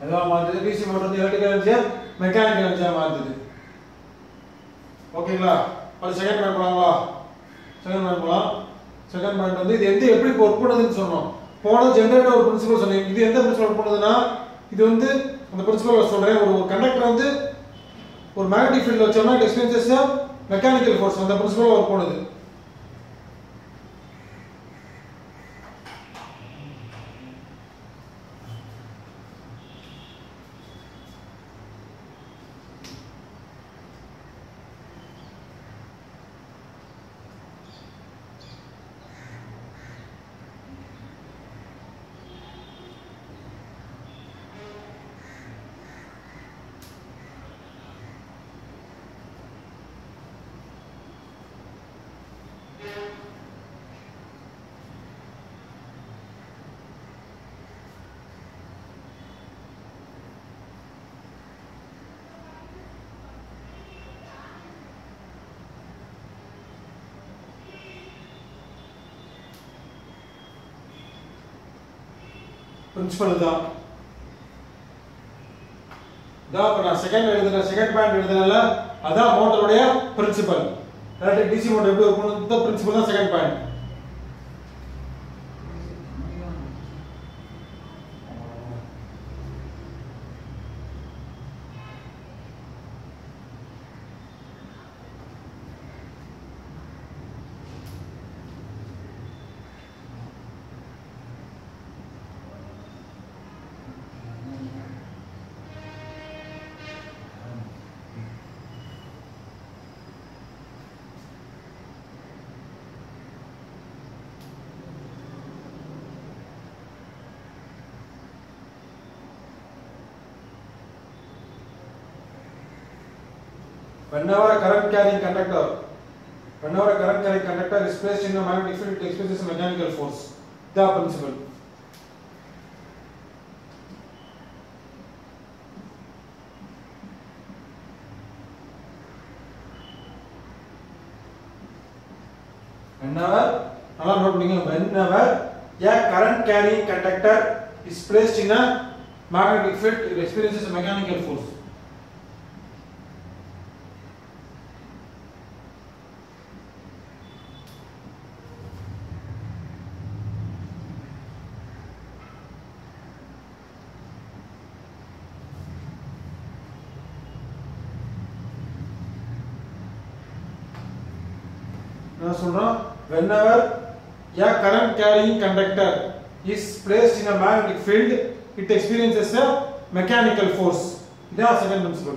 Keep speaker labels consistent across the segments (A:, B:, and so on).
A: எல்லாம் மாத்துது. DC motor வந்து எலக்ட்ரிக்கல் எனர்ஜியா மெக்கானிக்கல் எனர்ஜியா மாத்துது. ஓகேங்களா? அது செகண்ட் பாயிண்ட் போலாங்களா? செகண்ட் பாயிண்ட் போலாம். செகண்ட் பாயிண்ட் வந்து இது எந்த எப்படி ஒர்க் பண்ணுதுன்னு சொன்னோம். போன ஜெனரேட்டர் ஒரு பிரின்சிபல் சொன்னேன். இது எந்த பிரின்சிபல் ஒர்க் பண்ணுதுன்னா இது வந்து அந்த பிரின்சிபல் சொல்றேன். ஒரு கண்டக்டர் வந்து ஒரு மேக்னெட்டிக் ஃபீல்ட் வச்சோம்னா இட் எக்ஸ்பீரியன்சஸ் மெக்கானிக்கல் ஃபோர்ஸ். அந்த பிரின்சிபல் ஒர்க் பண்ணுது. பிரின்சிபல் தான். நான் செகண்ட் எழுதுறேன். செகண்ட் பாயிண்ட் எழுதுறேன்ல அதான் மோட்டருடைய பிரின்சிபல். எலக்ட்ரிக் டிசி மோட்டார் எப்படி ஒர்க் பண்ணுது பிரின்சிபல் தான் second point. Whenever a current carrying conductor is placed in a magnetic field, it experiences a mechanical force. The principle. Whenever a current carrying conductor is placed in a magnetic field, it experiences a mechanical force. Whenever a current carrying conductor is placed in a magnetic field, it experiences a mechanical force. This is the second principle.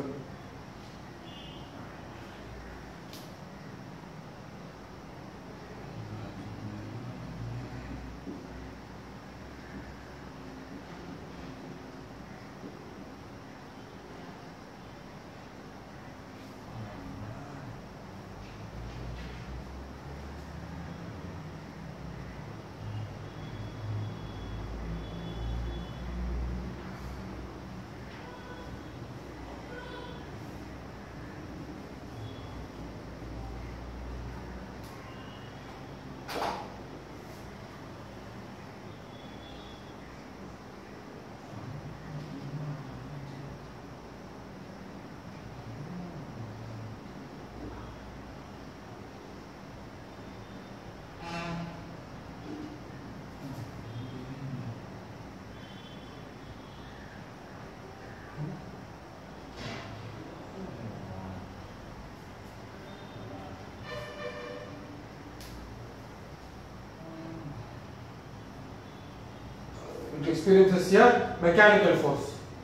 A: It experiences a mechanical force.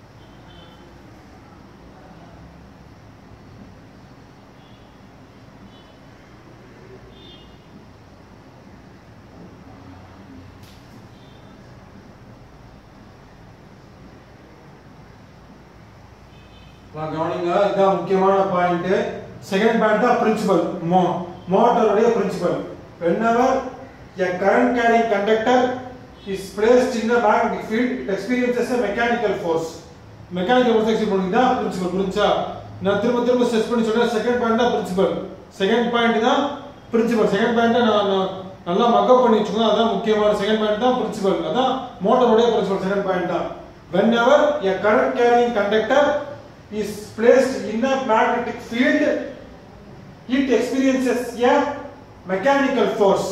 A: இதுதான் முக்கியமான point. Second point தான் principle. மோட்டருடைய principle. Whenever a current carrying conductor is placed in a magnetic field, it experiences a mechanical force. Mechanical force experience பண்ணுங்க தான் principal. புரிஞ்சா? நான் திரும்ப stress பண்ணி சொல்றேன். செகண்ட் பாயிண்ட் தான் பிரின்சிபல். செகண்ட் பாயிண்ட் தான் பிரின்சிபல். செகண்ட் பாயிண்ட் நான் நல்லா மக்கப் பண்ணி வச்சுக்கோங்க. அதான் முக்கியமான செகண்ட் பாயிண்ட் தான் பிரின்சிபல். அதான் மோட்டருடைய பிரின்சிபல். செகண்ட் பாயிண்ட் தான். whenever a current carrying conductor is placed in a magnetic field, it experiences a mechanical force.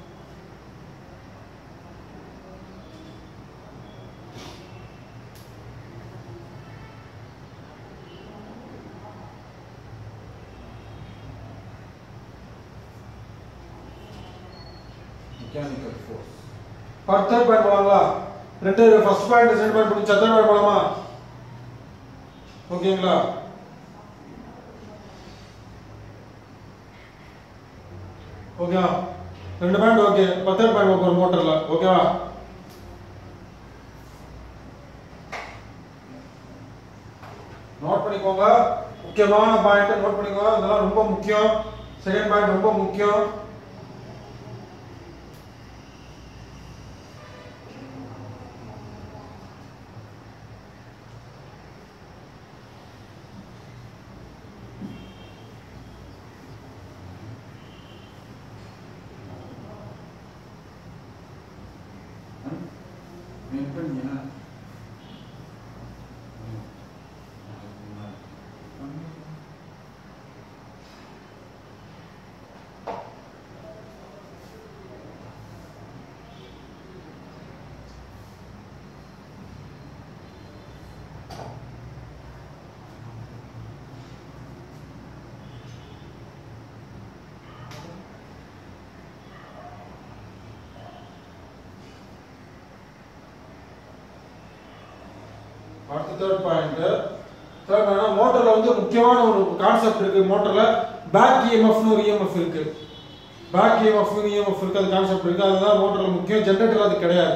A: Mechanical force. Third point போலாங்களா? ரெண்டு ஃபர்ஸ்ட் பாயிண்ட் செகண்ட் பாயிண்ட் முடிஞ்சா third பாயிண்ட் போலாமா? ஓகேங்களா? ஓகேவா? ரெண்டு பாயிண்ட் ஓகே. third பாயிண்ட் ஒரு மோட்டர்ல ஓகேவா? நோட் பண்ணிக்கோங்க. முக்கியமான பாயிண்ட் நோட் பண்ணிக்கோங்க. இதெல்லாம் ரொம்ப முக்கியம். செகண்ட் பாயிண்ட் ரொம்ப முக்கியம். அடுத்த தேர்ட் பாயிண்ட் மோட்டர்ல வந்து முக்கியமான ஒரு கான்செப்ட் இருக்கு. மோட்டர்ல பேக் இஎம்எஃப்னு ஒரு இஎம்எஃப் இருக்கு. பேக் இஎம்எஃப் இஎம்எஃப் இருக்கு. அது கான்செப்ட் இருக்கு. அதுதான் மோட்டர்ல முக்கியம். ஜெனரேட்டர் அது கிடையாது.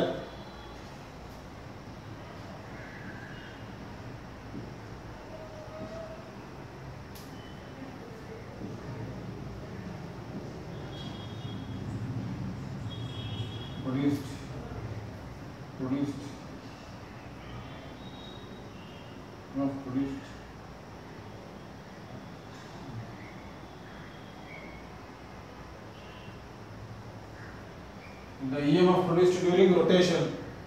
A: The EMF produced during rotation.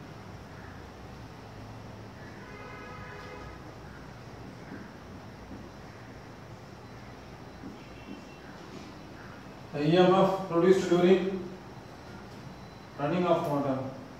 A: The EMF produced during running of motor.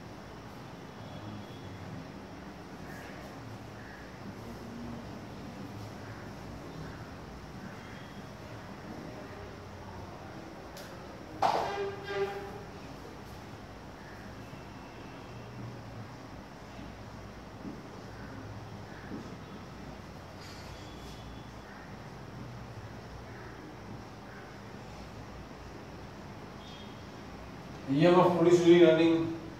A: EMF produced during running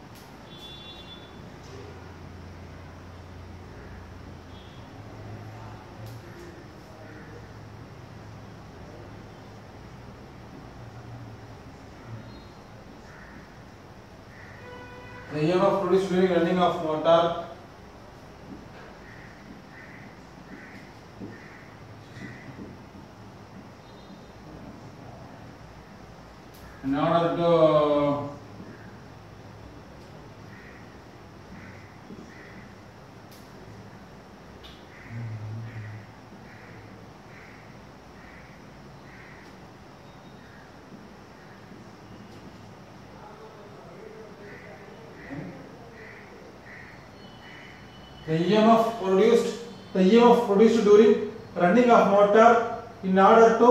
A: the EMF produced during running of motor in order to the EMF produced during running of motor in order to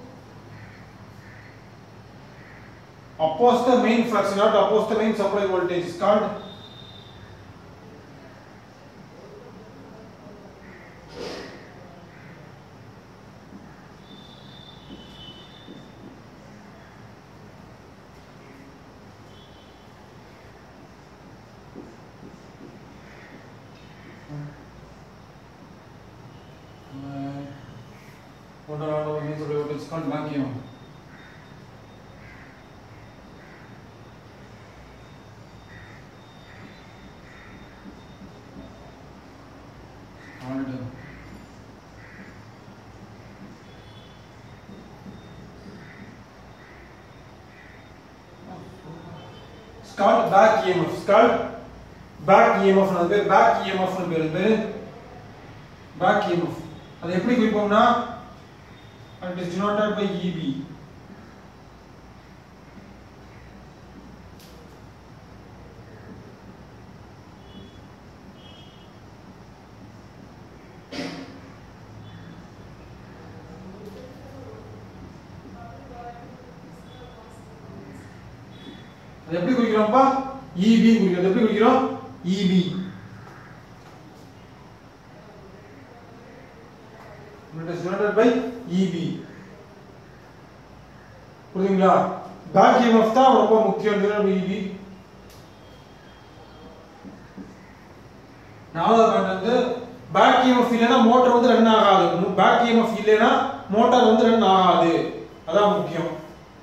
A: oppose the main flux, not oppose the main supply voltage, is called back EMF. It's called back EMF. It's called back EMF அது பேர் back EMF னு பேரு back EMF. அது எப்படி குறிப்போம்னா it is denoted by EB. அது எப்படி குறிக்கிறோம்ப்பா EB குறிக்கிறோம். எப்படி குறிக்கிறோம் EB. It is denoted by EB. புரியுதுங்களா? பேக் EMF தான் ரொம்ப முக்கியம். EB. நாலாவது பாயிண்ட் வந்து பேக் EMF இல்லைன்னா மோட்டார் வந்து ரன் ஆகாது. பேக் EMF இல்லைன்னா மோட்டார் வந்து ரன் ஆகாது. அதான் முக்கியம்.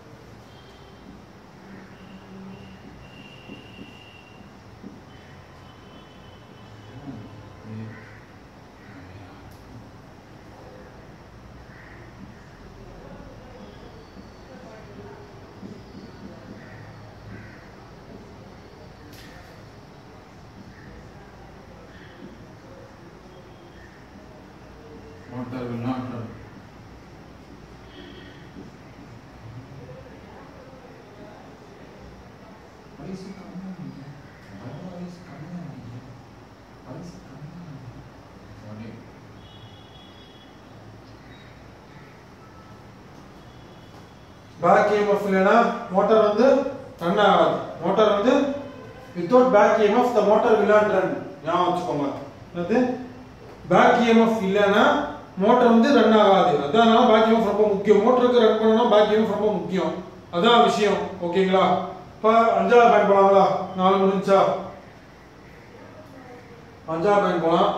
B: Motor will not run. Why is he coming on? Why is he coming on? Why is he coming on? Sorry.
A: Back EMF இல்லைன்னா மோட்டார் வந்து ரன் ஆகாது. மோட்டார் வந்து without back EMF the motor will not run. ஞாபகம் வச்சுக்கோங்க. என்னது back EMF இல்லைன்னா motor வந்து run ஆகாது. அதனால பேக் EMF ரொம்ப முக்கியம். மோட்டருக்கு ரன் பண்ணனும்னா பேக் EMF ரொம்ப முக்கியம். அதான் விஷயம். ஓகேங்களா? இப்ப அஞ்சாவது பாயிண்ட் போலாங்களா? 4 முடிஞ்சா அஞ்சாவது பாயிண்ட் போலாம்.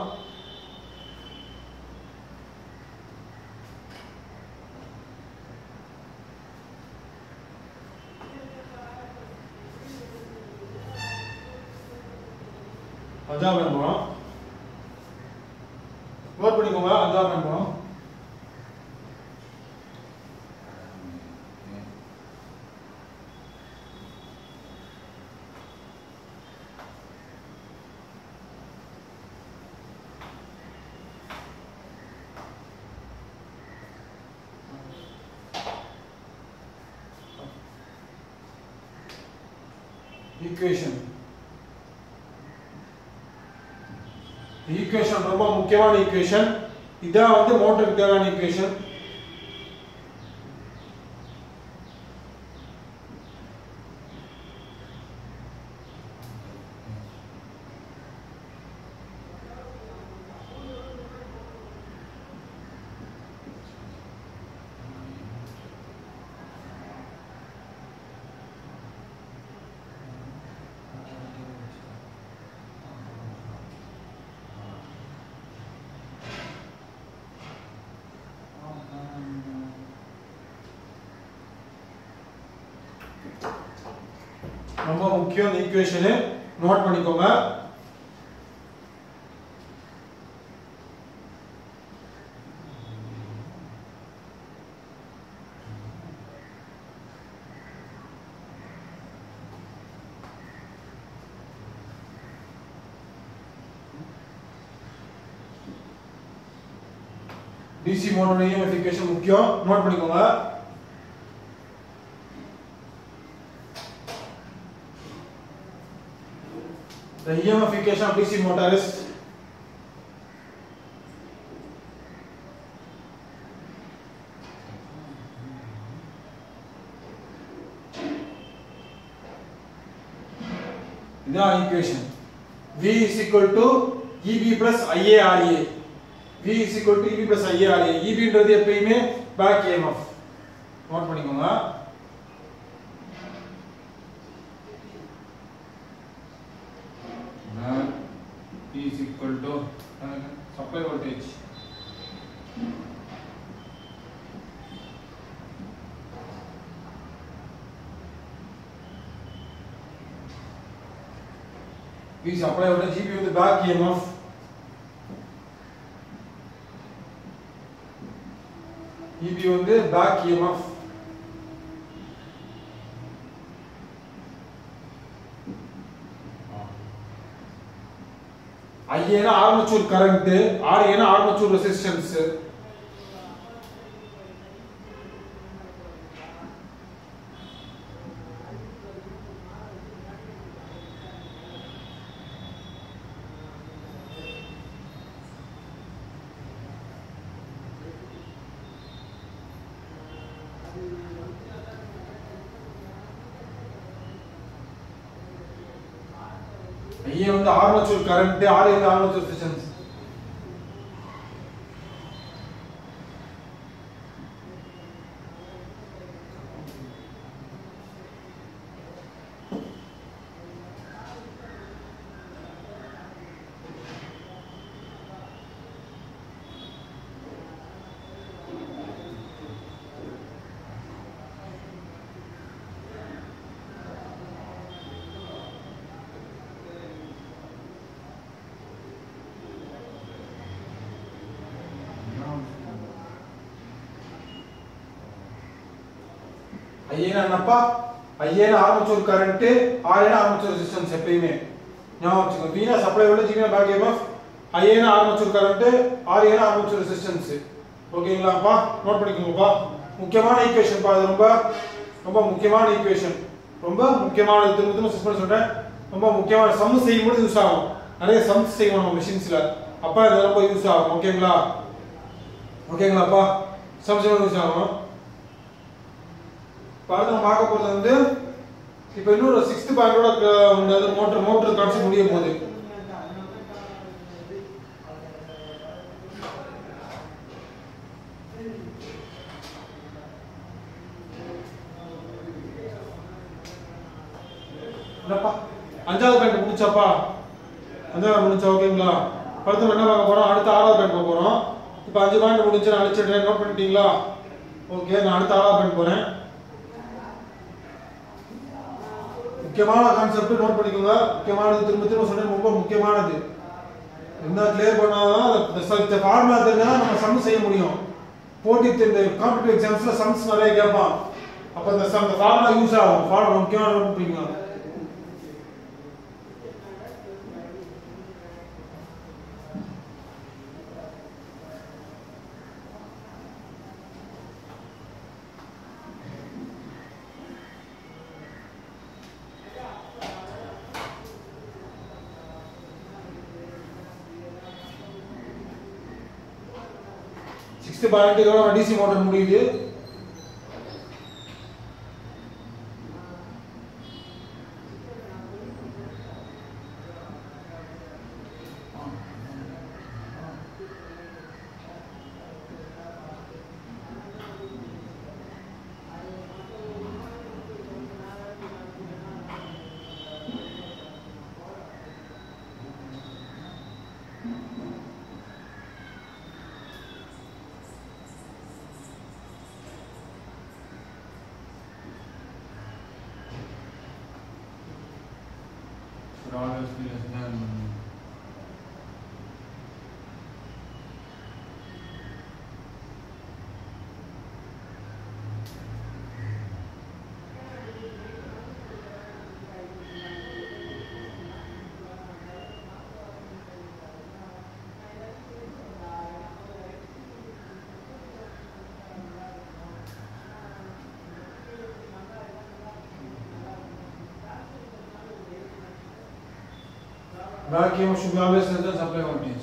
A: அஞ்சாவது பாயிண்ட் போலாம். நோட் பண்ணிக்கோங்க. அஞ்சாவது பாயிண்ட் போலாம். ஈக்குவேஷன். ஈக்குவேஷன் ரொம்ப முக்கியமான ஈக்குவேஷன். இதான் வந்து மோட்டருக்கு தேவையான ஈக்குவேஷன். ரொம்ப முக்கியம் இந்த ஈக்குவேஷன். நோட் பண்ணிக்கோங்க. DC மோட்டரோட EMF ஈக்குவேஷன் முக்கியம். நோட் பண்ணிக்கோங்க. The EMF equation of DC motor is the equation V is equal to EB plus IARA. V is equal to EB plus IARA. EB ன்றது எப்பவுமே back EMF. Note பண்ணிக்கோங்க.
B: P is equal to
A: supply voltage. V supply voltage. EB with the back EMF. EB வந்து back EMF. ஐஏனா armature current, ஆர்ஏனா armature resistance. IA வந்து armature current, RA வந்து armature resistance. ஐஏனா என்னப்பா? ஐஏனா ஆர்மேச்சர் கரண்ட், ஆர்ஏனா ஆர்மேச்சர் ரெசிஸ்டன்ஸ். எப்பயுமே ஞாபகம் வச்சுக்கோங்க. வீனா சப்ளை வோல்டேஜ், வீனா பேக் EMF, ஐஏனா ஆர்மேச்சர் கரண்ட், ஆர்ஏனா ஆர்மேச்சர் ரெசிஸ்டன்ஸ். ஓகேங்களாப்பா? நோட் பண்ணிக்கோங்கப்பா. முக்கியமான ஈக்குவேஷன் பா. இது ரொம்ப ரொம்ப முக்கியமான ஈக்குவேஷன். ரொம்ப முக்கியமான, திரும்ப திரும்ப சஸ்பெண்ட் சொல்றேன். ரொம்ப முக்கியமான சம் செய்யும்போது யூஸ் ஆகும். நிறைய சம்ஸ் செய்வோம் நம்ம மெஷின்ஸ்ல. அப்ப இது ரொம்ப யூஸ் ஆகும். ஓகேங்களா? ஓகேங்களாப்பா? சம் செய்யும்போது யூஸ் ஆகும். பாருங்க, நம்ம பார்க்க போறது வந்து இப்போ இன்னொரு 6th பாயிண்டோட வந்து மோட்டர் கான்செப்ட் முடிய போகுது. என்னப்பா 5வது பாயிண்ட் முடிச்சாப்பா? 5வது முடிச்சா. ஓகேங்களா? அடுத்து என்ன பார்க்க போறோம்? அடுத்து 6வது பாயிண்ட் பார்க்க போறோம். இப்போ 5 பாயிண்ட் முடிஞ்சு நான் அழிச்சிடுறேன். நோட் பண்ணிட்டீங்களா? ஓகே, நான் அடுத்து 6வது பாயிண்ட் போறேன். முக்கியமான கான்செப்ட் நோட் பண்ணிக்கோங்க. முக்கியமானது, திரும்ப திரும்ப சொன்னேன், ரொம்ப முக்கியமானது. என்ன கிளியர் பண்ணாதான் இந்த ஃபார்முலா தெரிஞ்சா நம்ம சம் செய்ய முடியும். போட்டி இந்த காம்படிட்டிவ் எக்ஸாம்ஸ்ல சம்ஸ் நிறைய கேட்பான். அப்ப இந்த ஃபார்முலா யூஸ் ஆகும். ஃபார்முலா முக்கியமான நோட் பண்ணிக்கோங்க. பாயிண்ட் டிசி மோட்டார் முடியுது.
B: always be less than
A: vacuum should be always less than supply voltage.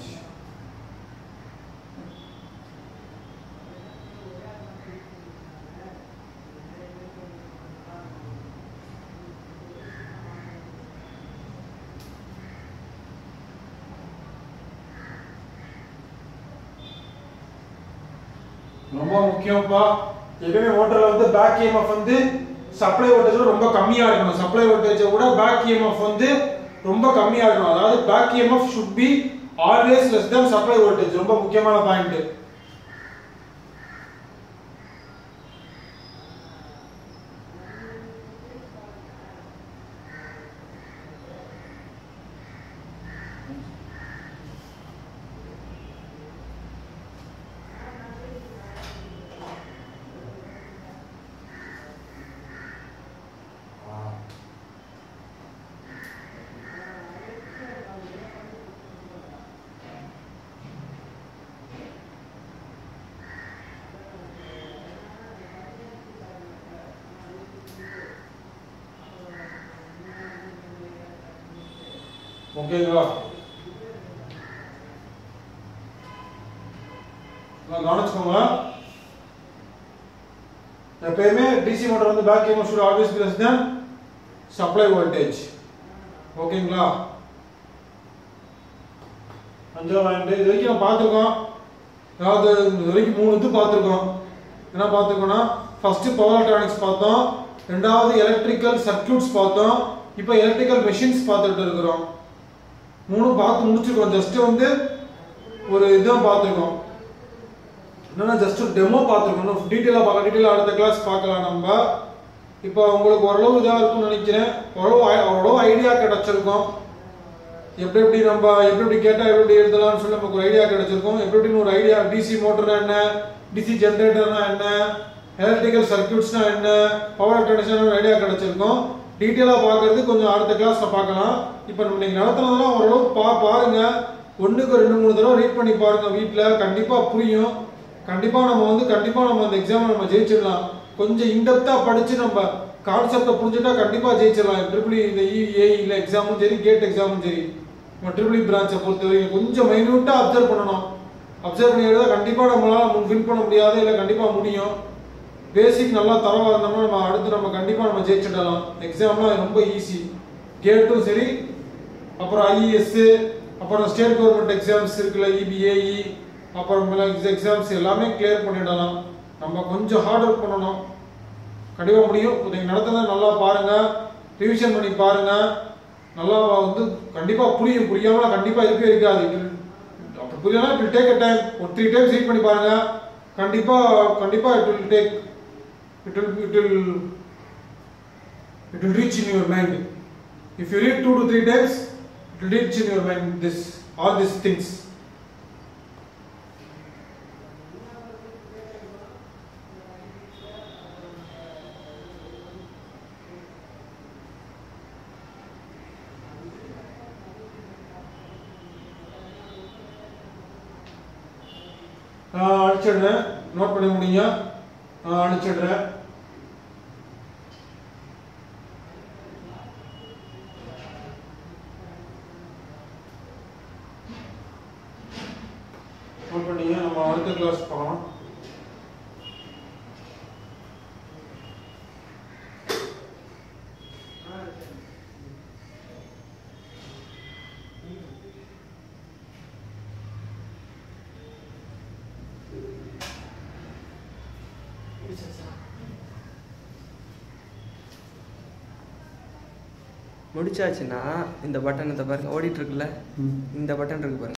A: ரொம்ப முக்கியம்ப்பா. எப்பவுமே மோட்டர்ல வந்து பேக் EMF வந்து சப்ளை வோல்டேஜ் ரொம்ப கம்மியா இருக்கணும். சப்ளை வோல்டேஜை விட பேக் EMF வந்து ரொம்ப கம்மியா இருக்கணும். அதாவது back EMF should be always less than supply voltage. ரொம்ப முக்கியமான பாயிண்ட். ஓகேங்களா? கவனிச்சுக்கோங்க. எப்பயுமே டிசி மோட்டார் வந்து back EMF should always be less than supply voltage. ஓகேங்களா? அஞ்சாவது பாயிண்ட் இது வரைக்கும் நம்ம பார்த்துருக்கோம். அதாவது இது வரைக்கும் 3 இது பார்த்துருக்கோம். என்ன பார்த்துருக்கோம்னா ஃபர்ஸ்ட் பவர் எலக்ட்ரானிக்ஸ் பார்த்தோம், ரெண்டாவது எலக்ட்ரிக்கல் சர்க்யூட்ஸ் பார்த்தோம், இப்போ எலக்ட்ரிக்கல் மெஷின்ஸ் பார்த்துட்டு இருக்கிறோம். 3 பார்த்து முடிச்சிருக்கோம். ஜஸ்ட் வந்து ஒரு இதான் பார்த்துருக்கோம். என்னன்னா ஜஸ்ட் டெமோ பார்த்துருக்கோம். டீட்டெயிலாக அடுத்த கிளாஸ் பார்க்கலாம் நம்ம. இப்போ உங்களுக்கு ஓரளவு இதாக இருக்கும்னு நினைக்கிறேன். ஓரளவு ஐடியா கிடைச்சிருக்கும். எப்படி நம்ம எப்படி கேட்டால் எப்படி எழுதலாம்னு சொல்லி நமக்கு ஒரு ஐடியா கிடைச்சிருக்கும். எப்படின்னு ஒரு ஐடியா, டிசி மோட்டர்னா என்ன, டிசி ஜென்ரேட்டர்னா என்ன, எலக்ட்ரிக்கல் சர்க்யூட்ஸ்னா என்ன, பவர் எலக்ட்ரானிக்ஸ்னா ஒரு ஐடியா கிடைச்சிருக்கும். டீட்டெயிலாக பார்க்கறது கொஞ்சம் அடுத்த கிளாஸில் பார்க்கலாம். இப்போ நம்ம நீங்கள் நடத்துனதெல்லாம் ஓரளவு பாருங்க. 1க்கு 2-3 தடவை ரீட் பண்ணி பாருங்க வீட்டில். கண்டிப்பாக புரியும். கண்டிப்பாக நம்ம அந்த எக்ஸாமை நம்ம ஜெயிச்சிடலாம். கொஞ்சம் இன்டெப்த்தாக படித்து நம்ம கான்செப்டை புரிஞ்சுட்டா கண்டிப்பாக ஜெயிச்சிடலாம். ட்ரிபிள் இந்த EA எக்ஸாமும் சரி, கேட் எக்ஸாமும் சரி, நம்ம ட்ரிபிள் பிரான்ச்சை பொறுத்தவரைக்கும் கொஞ்சம் மைன்யூட்டாக அப்சர்வ் பண்ணணும். அப்சர்வ் பண்ணி எழுத கண்டிப்பாக நம்மளால் வின் பண்ண முடியாது, இல்லை கண்டிப்பாக முடியும். பேசிக் நல்லா தரவாக இருந்தோம்னா நம்ம கண்டிப்பாக நம்ம ஜெயிச்சிடலாம். எக்ஸாம்லாம் ரொம்ப ஈஸி. கேட்டும் சரி, அப்புறம் IES, அப்புறம் ஸ்டேட் கவர்மெண்ட் எக்ஸாம்ஸ் இருக்குல்ல, EBAE, அப்புறம் எக்ஸாம்ஸ் எல்லாமே கிளியர் பண்ணிடலாம். நம்ம கொஞ்சம் ஹார்ட் ஒர்க் பண்ணணும். கண்டிப்பாக முடியும். நீங்கள் நடத்துனதை நல்லா பாருங்கள், ரிவிஷன் பண்ணி பாருங்கள். நல்லா வந்து கண்டிப்பாக புரியும். புரியாமல் கண்டிப்பாக இருக்காது. அப்படி புரியலாம், it will take a time. ஒரு 3 டைம்ஸ் ரீட் பண்ணி பாருங்கள். கண்டிப்பாக it will reach in your mind. If you read 2 to 3 times, it will reach in your mind all these things. அடிச்சிடுறேன். நோட் பண்ண முடியுங்க. அடிச்சிடுறேன். நோட் பண்ணீங்க. நம்ம அடுத்த கிளாஸ் போகலாம்.
C: முடிச்சாச்சுன்னா இந்த பட்டன் பாருங்க, ஓடிட்டு இருக்குல்ல, இந்த பட்டன் இருக்கு பாருங்க.